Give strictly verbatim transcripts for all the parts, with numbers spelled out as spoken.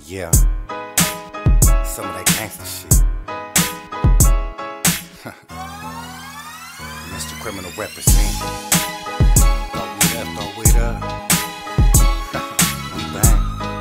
Yeah, some of that gangster shit. Mister Criminal represent. Throw it up, throw it up. We bang.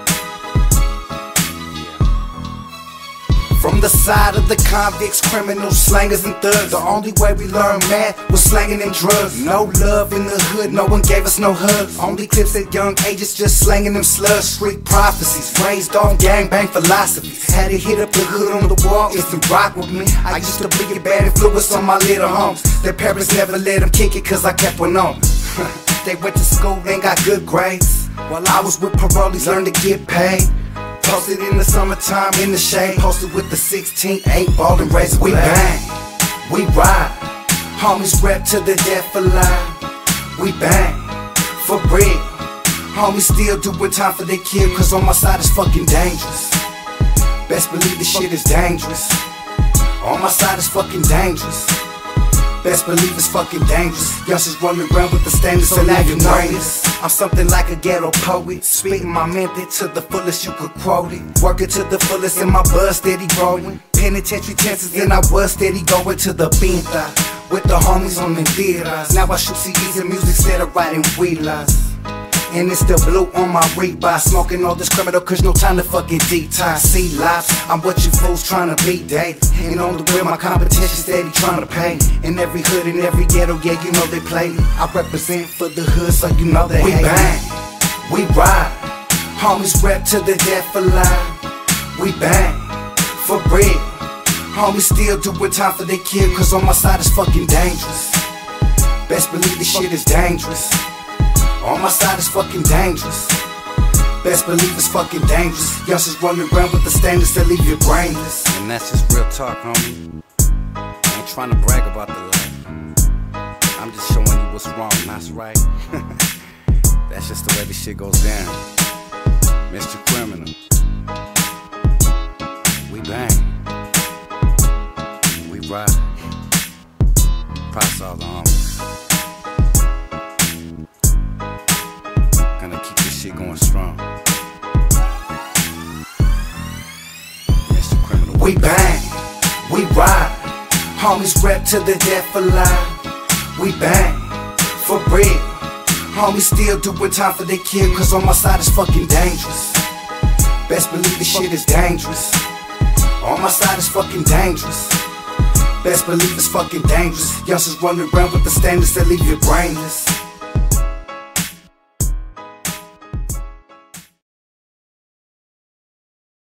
Yeah. From the side of the convicts, criminals, slangers, and thugs, the only way we learned math was slanging and drugs. No love in the hood, no one gave us no hugs. Only clips at young ages, just slanging them slugs. Street prophecies, raised on gangbang philosophies. Had to hit up the hood on the wall, it's to rock with me. I used to be a bad influence on my little homes. Their parents never let them kick it cause I kept one on. They went to school and got good grades, while I was with parolees, learned to get paid. Posted in the summertime in the shade, posted with the sixteen eight ball and razor. We bang, we ride, homies rep to the death for life. We bang, for real, homies still doing time for their kid, cause on my side it's fucking dangerous. Best believe this shit is dangerous. On my side it's fucking dangerous. Best believe it's fucking dangerous. Youngsters running around with the standards, so now you know this. I'm something like a ghetto poet, spitting my method to the fullest you could quote it. Working to the fullest and my buzz steady growing. Penitentiary chances and I was steady going to the pinta with the homies on the theaters. Now I shoot C Ds and music instead of writing wheelers. And it's still blue on my rebuy, smoking all this criminal cause no time to fucking detox. See lives, I'm what you fools trying to be dated. And on the way my competition steady trying to pay. In every hood, in every ghetto, yeah you know they play me. I represent for the hood so you know they we hate bang, me. We ride, homies rep to the death for life. We bang, for real, homies still doing time for their kid, cause on my side it's fucking dangerous. Best believe this shit is dangerous. On my side it's fucking dangerous. Best believe it's fucking dangerous. Youngsters running around with the standards that leave you brainless. And that's just real talk, homie. I ain't trying to brag about the life. I'm just showing you what's wrong, that's right. That's just the way this shit goes down. Mister Criminal. We bang. We ride. Props all the homies. Gonna keep this shit going strong. Mister Criminal. We bang, we ride, homies rep to the death for life. We bang, for real, homies still doing time for their kid, cause on my side it's fucking dangerous. Best believe this shit is dangerous. On my side it's fucking dangerous. Best believe it's fucking dangerous. Youngsters running around with the standards that leave you brainless.